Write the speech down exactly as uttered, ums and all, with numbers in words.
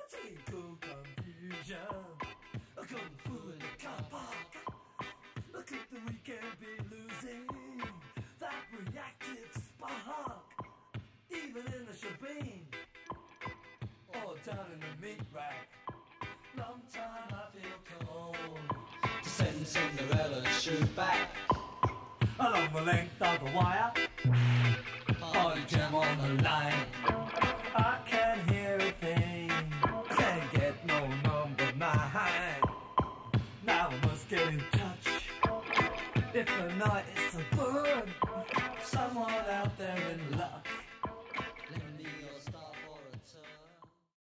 Between cool confusion, a kung fu in the car park. Look at the weekend be losing that reactive spark. Even in the shebeen, or down in the meat rack. Long time I feel cold to send Cinderella's shoe back along the length of the wire. Party jam on the line. I can't hear a thing. I can't get no number nine. Now I must get in touch. If the night is to burn, someone out there in luck.